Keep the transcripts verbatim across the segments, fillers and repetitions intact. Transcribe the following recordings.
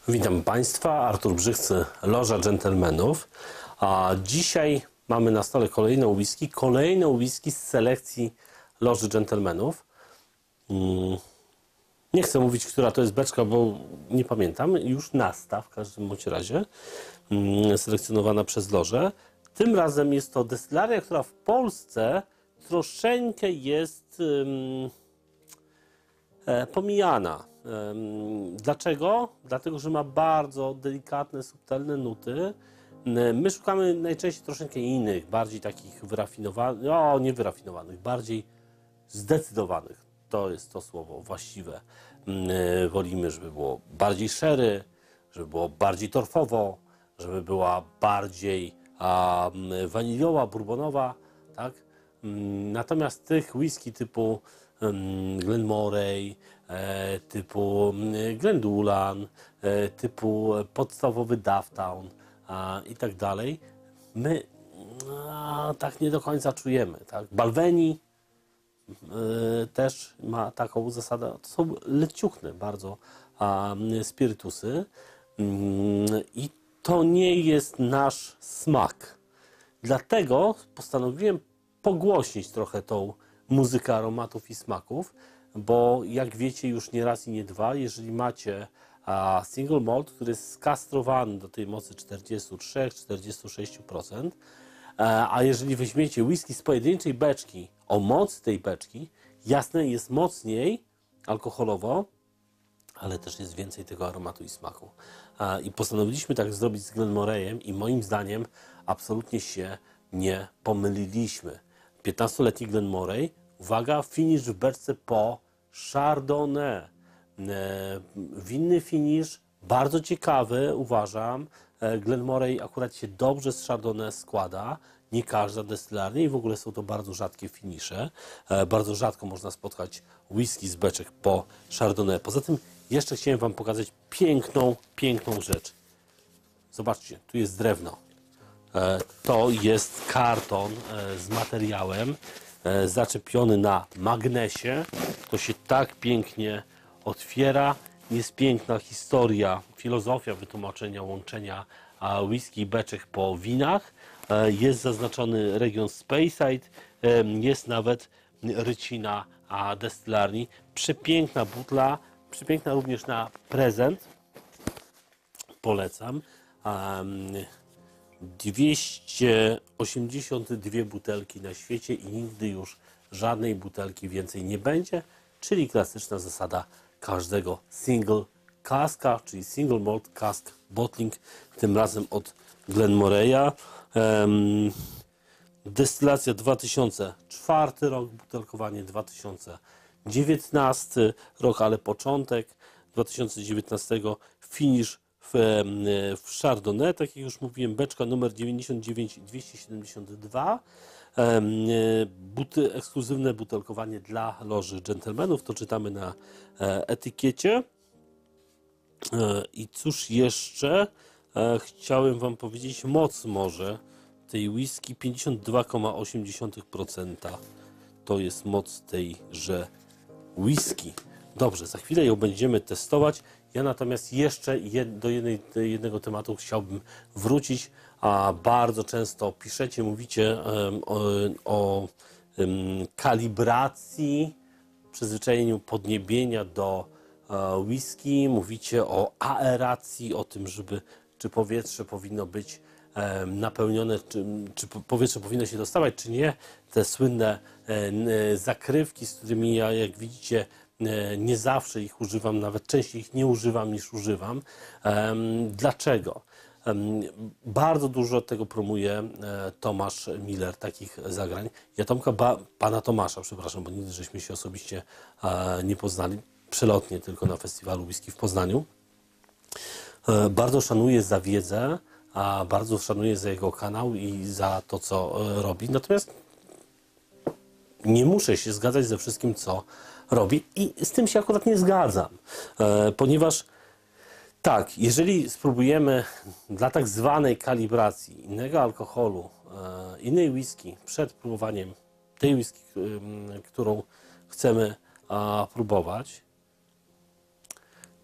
Witam Państwa, Artur Brzechcy, Loża Dżentelmenów. A dzisiaj mamy na stole kolejne whisky, kolejne whisky z selekcji Loży Dżentelmenów. Hmm. Nie chcę mówić, która to jest beczka, bo nie pamiętam. Już nasta w każdym bądź razie, hmm, selekcjonowana przez Lożę. Tym razem jest to destylaria, która w Polsce troszeczkę jest hmm, e, pomijana. Dlaczego? Dlatego, że ma bardzo delikatne, subtelne nuty. My szukamy najczęściej troszeczkę innych, bardziej takich wyrafinowanych, o nie wyrafinowanych, bardziej zdecydowanych. To jest to słowo właściwe. Wolimy, żeby było bardziej sherry, żeby było bardziej torfowo, żeby była bardziej a, waniliowa, bourbonowa, tak? Natomiast tych whisky typu Glenmoray, e, typu Glendulan, e, typu podstawowy Dufftown a, i tak dalej, my a, tak nie do końca czujemy. Tak? Balvenie e, też ma taką zasadę, to są leciuchne bardzo a, spirytusy i to nie jest nasz smak. Dlatego postanowiłem pogłośnić trochę tą muzykę aromatów i smaków, bo jak wiecie już nie raz i nie dwa, jeżeli macie a, single malt, który jest skastrowany do tej mocy czterdzieści trzy do czterdziestu sześciu procent, a, a jeżeli weźmiecie whisky z pojedynczej beczki o mocy tej beczki, jasne jest mocniej alkoholowo, ale też jest więcej tego aromatu i smaku. A, I postanowiliśmy tak zrobić z Glenmorayem i moim zdaniem absolutnie się nie pomyliliśmy. piętnastoletni Glenmoray, uwaga, finish w beczce po Chardonnay. E, winny finish, bardzo ciekawy, uważam. E, Glenmoray akurat się dobrze z Chardonnay składa. Nie każda destylarnia i w ogóle są to bardzo rzadkie finisze. E, bardzo rzadko można spotkać whisky z beczek po Chardonnay. Poza tym jeszcze chciałem Wam pokazać piękną, piękną rzecz. Zobaczcie, tu jest drewno. To jest karton z materiałem zaczepiony na magnesie. To się tak pięknie otwiera. Jest piękna historia, filozofia wytłumaczenia łączenia whisky i beczek po winach. Jest zaznaczony region Speyside. Jest nawet rycina destylarni. Przepiękna butla, przepiękna również na prezent. Polecam. dwieście osiemdziesiąt dwie butelki na świecie i nigdy już żadnej butelki więcej nie będzie, czyli klasyczna zasada każdego single caska, czyli single malt cask bottling, tym razem od Glenmoraya. Um, destylacja dwa tysiące czwarty rok, butelkowanie dwa tysiące dziewiętnasty rok, ale początek dwa tysiące dziewiętnastego finish w, w Chardonnay, tak jak już mówiłem, beczka numer dziewięćdziesiąt dziewięć dwieście siedemdziesiąt dwa. Buty, ekskluzywne butelkowanie dla Loży Dżentelmenów, to czytamy na etykiecie. I cóż jeszcze chciałem Wam powiedzieć, moc może tej whisky pięćdziesiąt dwa przecinek osiem procent. To jest moc tejże whisky. Dobrze, za chwilę ją będziemy testować. Ja natomiast jeszcze jed, do, jednej, do jednego tematu chciałbym wrócić. A bardzo często piszecie, mówicie um, o, o um, kalibracji, przyzwyczajeniu podniebienia do uh, whisky. Mówicie o aeracji, o tym, żeby czy powietrze powinno być um, napełnione, czy, czy powietrze powinno się dostawać, czy nie. Te słynne um, zakrywki, z którymi ja, jak widzicie, nie zawsze ich używam, nawet częściej ich nie używam niż używam. Dlaczego? Bardzo dużo tego promuje Tomasz Miller, takich zagrań. Ja Tomka, ba, pana Tomasza, przepraszam, bo nigdy żeśmy się osobiście nie poznali, przelotnie tylko na festiwalu whisky w Poznaniu. Bardzo szanuję za wiedzę, a bardzo szanuję za jego kanał i za to, co robi. Natomiast nie muszę się zgadzać ze wszystkim, co robi i z tym się akurat nie zgadzam, e, ponieważ tak, jeżeli spróbujemy dla tak zwanej kalibracji innego alkoholu, e, innej whisky przed próbowaniem tej whisky, którą chcemy a, próbować, to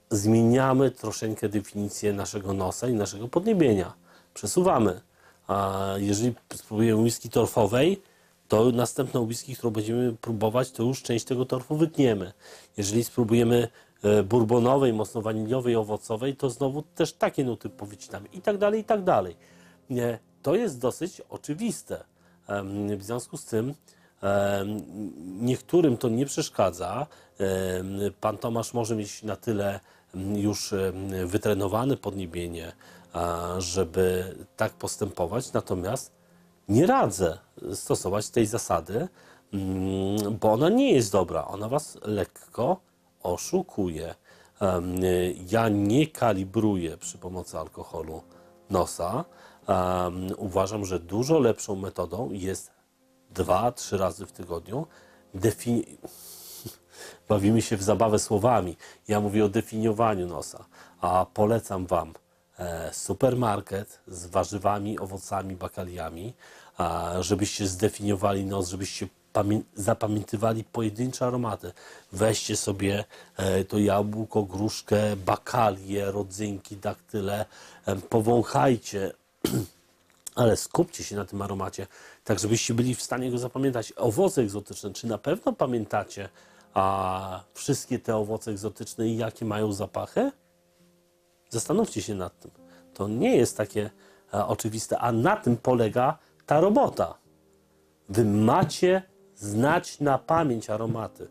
zmieniamy troszeczkę definicję naszego nosa i naszego podniebienia. Przesuwamy. A jeżeli spróbujemy whisky torfowej, to następną whisky, którą będziemy próbować, to już część tego torfu wytniemy. Jeżeli spróbujemy bourbonowej, mocno waniliowej, owocowej, to znowu też takie nuty powycinamy i tak dalej, i tak dalej. To jest dosyć oczywiste. W związku z tym niektórym to nie przeszkadza. Pan Tomasz może mieć na tyle już wytrenowane podniebienie, żeby tak postępować, natomiast nie radzę stosować tej zasady, bo ona nie jest dobra. Ona was lekko oszukuje. Ja nie kalibruję przy pomocy alkoholu nosa. Uważam, że dużo lepszą metodą jest dwa, trzy razy w tygodniu defini... Bawimy się w zabawę słowami. Ja mówię o definiowaniu nosa, a polecam wam supermarket z warzywami, owocami, bakaliami, żebyście zdefiniowali nos, żebyście zapamiętywali pojedyncze aromaty. Weźcie sobie to jabłko, gruszkę, bakalię, rodzynki, daktyle, powąchajcie, ale skupcie się na tym aromacie, tak żebyście byli w stanie go zapamiętać. Owoce egzotyczne, czy na pewno pamiętacie a, wszystkie te owoce egzotyczne i jakie mają zapachy? Zastanówcie się nad tym. To nie jest takie a, oczywiste, a na tym polega ta robota. Wy macie znać na pamięć aromaty.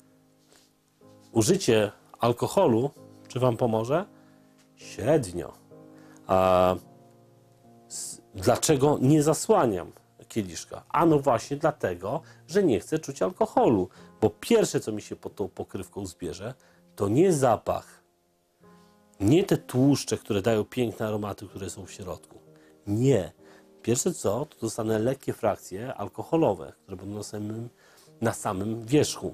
Użycie alkoholu, czy wam pomoże? Średnio. A, s, dlaczego nie zasłaniam kieliszka? Ano właśnie dlatego, że nie chcę czuć alkoholu. Bo pierwsze, co mi się pod tą pokrywką zbierze, to nie zapach, nie te tłuszcze, które dają piękne aromaty, które są w środku. Nie. Pierwsze co, to dostanę lekkie frakcje alkoholowe, które będą na samym, na samym wierzchu.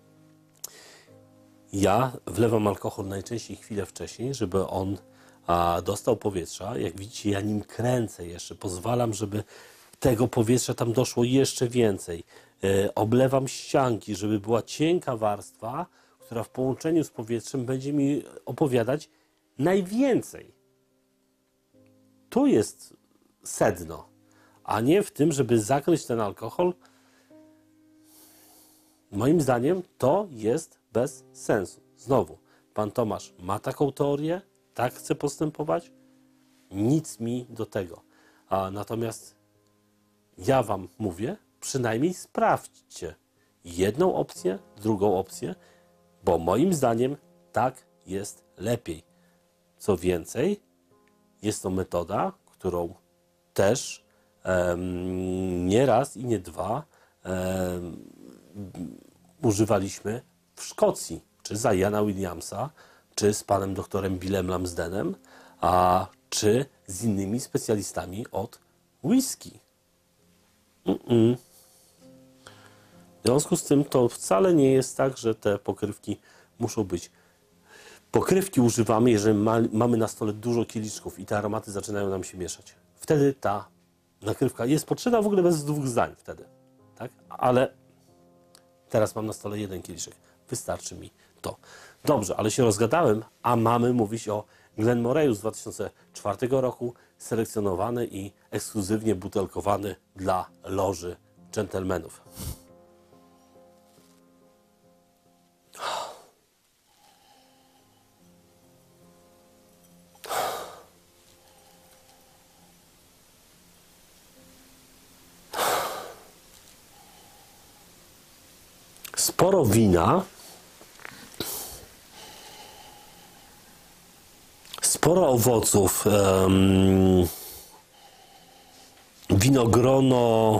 Ja wlewam alkohol najczęściej chwilę wcześniej, żeby on a, dostał powietrza. Jak widzicie, ja nim kręcę jeszcze, pozwalam, żeby tego powietrza tam doszło jeszcze więcej. E, oblewam ścianki, żeby była cienka warstwa, która w połączeniu z powietrzem będzie mi opowiadać najwięcej. Tu jest sedno, a nie w tym, żeby zakryć ten alkohol. Moim zdaniem to jest bez sensu. Znowu, pan Tomasz ma taką teorię, tak chce postępować, nic mi do tego. A natomiast ja wam mówię, przynajmniej sprawdźcie jedną opcję, drugą opcję, bo moim zdaniem tak jest lepiej. Co więcej, jest to metoda, którą też um, nie raz i nie dwa um, używaliśmy w Szkocji, czy za Jana Williamsa, czy z panem doktorem Billem Lamsdenem, a czy z innymi specjalistami od whisky. Mm-mm. W związku z tym to wcale nie jest tak, że te pokrywki muszą być. Pokrywki używamy, jeżeli ma, mamy na stole dużo kieliszków i te aromaty zaczynają nam się mieszać. Wtedy ta nakrywka jest potrzebna w ogóle bez dwóch zdań wtedy. Tak? Ale teraz mam na stole jeden kieliszek. Wystarczy mi to. Dobrze, ale się rozgadałem, a mamy mówić o Glenmorangie z dwa tysiące czwartego roku, selekcjonowany i ekskluzywnie butelkowany dla loży dżentelmenów. Sporo wina, sporo owoców, um, winogrono,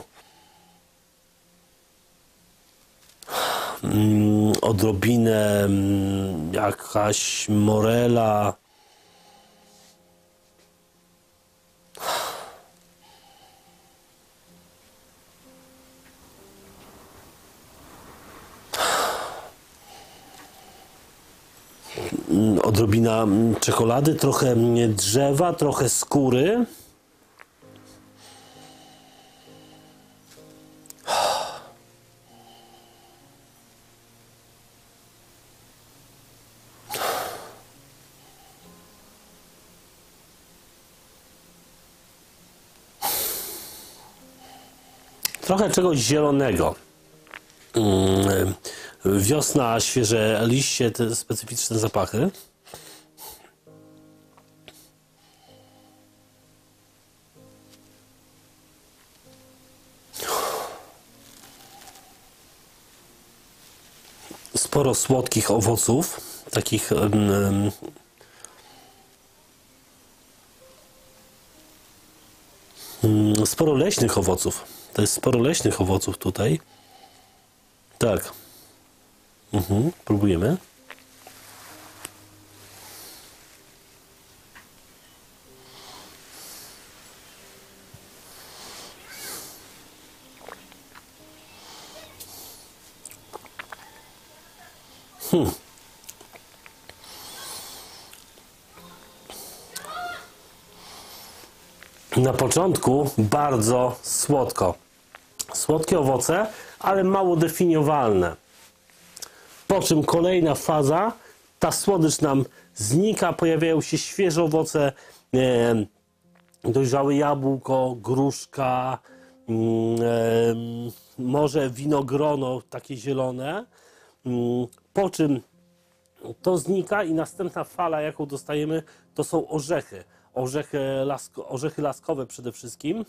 um, odrobinę um, jakaś morela, odrobina czekolady, trochę drzewa, trochę skóry. Trochę czegoś zielonego. Wiosna, świeże liście, te specyficzne zapachy. Sporo słodkich owoców, takich um, um, sporo leśnych owoców. To jest sporo leśnych owoców tutaj. Tak. Mhm, próbujemy. Hmm. Na początku bardzo słodko. Słodkie owoce, ale mało definiowalne. Po czym kolejna faza, ta słodycz nam znika, pojawiają się świeże owoce, e, dojrzałe jabłko, gruszka, e, może winogrono takie zielone. Po czym to znika i następna fala, jaką dostajemy, to są orzechy. Orzechy, lasko, orzechy laskowe przede wszystkim.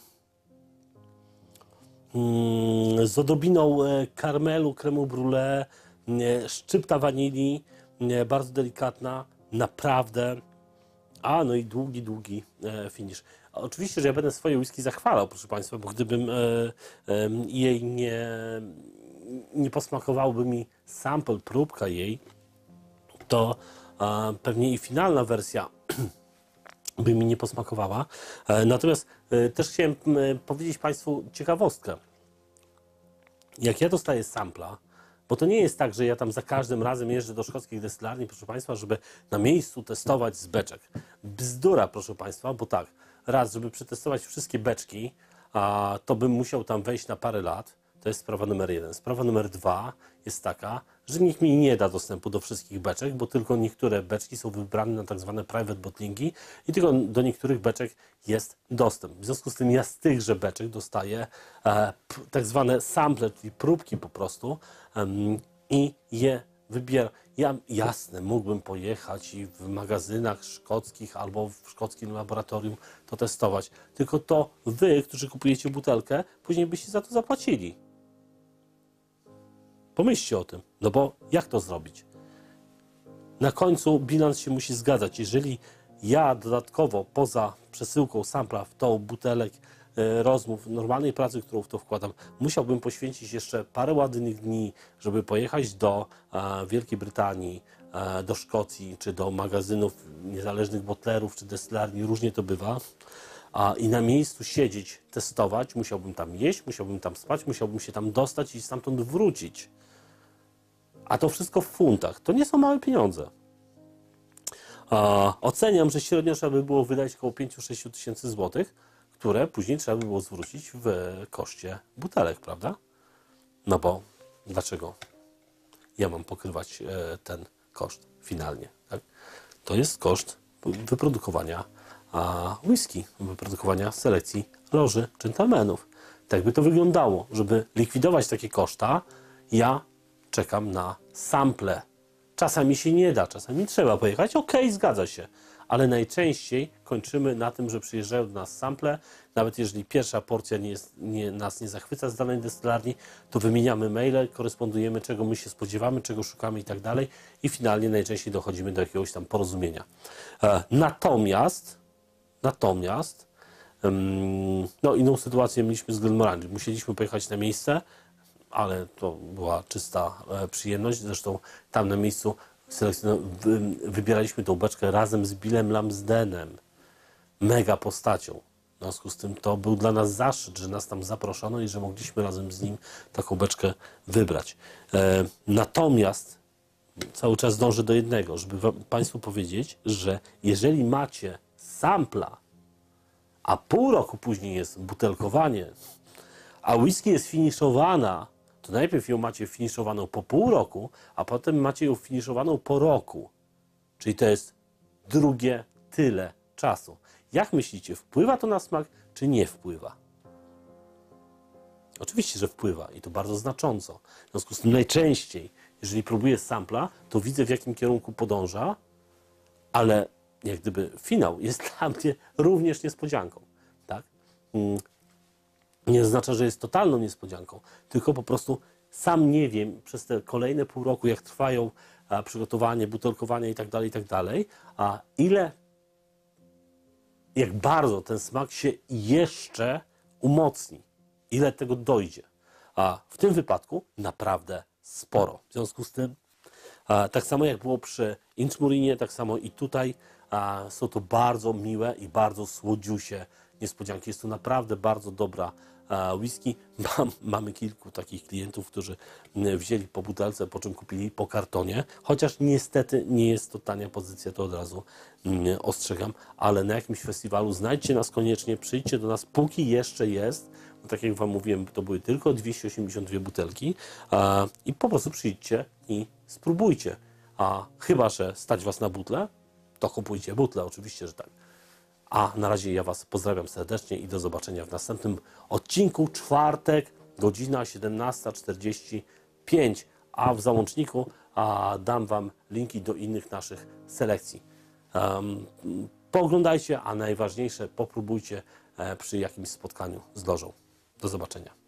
Z odrobiną karmelu, kremu brulee, szczypta wanilii, bardzo delikatna, naprawdę. A, no i długi, długi finish. Oczywiście, że ja będę swoje whisky zachwalał, proszę Państwa, bo gdybym jej nie, nie posmakowałby mi sample, próbka jej, to pewnie i finalna wersja by mi nie posmakowała. Natomiast też chciałem powiedzieć Państwu ciekawostkę. Jak ja dostaję sampla, bo to nie jest tak, że ja tam za każdym razem jeżdżę do szkockich destylarni, proszę Państwa, żeby na miejscu testować z beczek. Bzdura, proszę Państwa, bo tak, raz, żeby przetestować wszystkie beczki, a, to bym musiał tam wejść na parę lat. To jest sprawa numer jeden. Sprawa numer dwa jest taka, że nikt mi nie da dostępu do wszystkich beczek, bo tylko niektóre beczki są wybrane na tak zwane private bottlingi i tylko do niektórych beczek jest dostęp. W związku z tym ja z tychże beczek dostaję e, tak zwane sample, czyli próbki po prostu e, i je wybieram. Ja jasne, mógłbym pojechać i w magazynach szkockich albo w szkockim laboratorium to testować. Tylko to wy, którzy kupujecie butelkę, później byście za to zapłacili. Pomyślcie o tym, no bo jak to zrobić? Na końcu bilans się musi zgadzać. Jeżeli ja dodatkowo poza przesyłką sampla w tą butelek e, rozmów, normalnej pracy, którą w to wkładam, musiałbym poświęcić jeszcze parę ładnych dni, żeby pojechać do e, Wielkiej Brytanii, e, do Szkocji, czy do magazynów niezależnych botlerów, czy destylarni, różnie to bywa, a, i na miejscu siedzieć, testować, musiałbym tam jeść, musiałbym tam spać, musiałbym się tam dostać i stamtąd wrócić. A to wszystko w funtach. To nie są małe pieniądze. A, oceniam, że średnio trzeba by było wydać około pięć do sześciu tysięcy złotych, które później trzeba by było zwrócić w koszcie butelek, prawda? No bo dlaczego ja mam pokrywać e, ten koszt finalnie? Tak? To jest koszt wyprodukowania a, whisky, wyprodukowania selekcji loży dżentelmenów. Tak by to wyglądało. Żeby likwidować takie koszta, ja czekam na sample. Czasami się nie da, czasami trzeba pojechać. Okej, okay, zgadza się. Ale najczęściej kończymy na tym, że przyjeżdżają do nas sample. Nawet jeżeli pierwsza porcja nie jest, nie, nas nie zachwyca z danej destylarni, to wymieniamy maile, korespondujemy, czego my się spodziewamy, czego szukamy i tak dalej. I finalnie najczęściej dochodzimy do jakiegoś tam porozumienia. E, natomiast, natomiast, um, no inną sytuację mieliśmy z Glenmorangie. Musieliśmy pojechać na miejsce, ale to była czysta e, przyjemność. Zresztą tam na miejscu wy, wybieraliśmy tą beczkę razem z Billem Lamsdenem, mega postacią. W związku z tym to był dla nas zaszczyt, że nas tam zaproszono i że mogliśmy razem z nim taką beczkę wybrać. E, natomiast cały czas dążę do jednego, żeby wam, Państwu powiedzieć, że jeżeli macie sampla, a pół roku później jest butelkowanie, a whisky jest finiszowana, to najpierw ją macie finiszowaną po pół roku, a potem macie ją finiszowaną po roku. Czyli to jest drugie tyle czasu. Jak myślicie, wpływa to na smak, czy nie wpływa? Oczywiście, że wpływa i to bardzo znacząco. W związku z tym najczęściej, jeżeli próbuję sampla, to widzę, w jakim kierunku podąża, ale jak gdyby finał jest dla mnie również niespodzianką. Tak? Nie oznacza, że jest totalną niespodzianką, tylko po prostu sam nie wiem przez te kolejne pół roku, jak trwają a, przygotowanie, butelkowanie i tak dalej, i tak dalej, a ile, jak bardzo ten smak się jeszcze umocni, ile tego dojdzie. A w tym wypadku naprawdę sporo. W związku z tym, a, tak samo jak było przy Inchmurinie, tak samo i tutaj a, są to bardzo miłe i bardzo słodziusie niespodzianki. Jest to naprawdę bardzo dobra a, whisky. Mam, mamy kilku takich klientów, którzy m, wzięli po butelce, po czym kupili po kartonie, chociaż niestety nie jest to tania pozycja, to od razu m, ostrzegam, ale na jakimś festiwalu znajdźcie nas koniecznie, przyjdźcie do nas, póki jeszcze jest. No, tak jak Wam mówiłem, to były tylko dwieście osiemdziesiąt dwie butelki a, i po prostu przyjdźcie i spróbujcie. A chyba że stać Was na butlę, to kupujcie butlę, oczywiście, że tak. A na razie ja Was pozdrawiam serdecznie i do zobaczenia w następnym odcinku. Czwartek, godzina siedemnasta czterdzieści pięć, a w załączniku a, dam Wam linki do innych naszych selekcji. Um, pooglądajcie, a najważniejsze popróbujcie e, przy jakimś spotkaniu z lożą. Do zobaczenia.